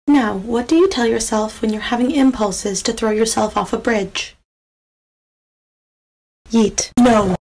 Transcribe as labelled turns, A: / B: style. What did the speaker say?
A: Now, what do you tell yourself when you're having impulses to throw yourself off a bridge? Yeet.
B: No.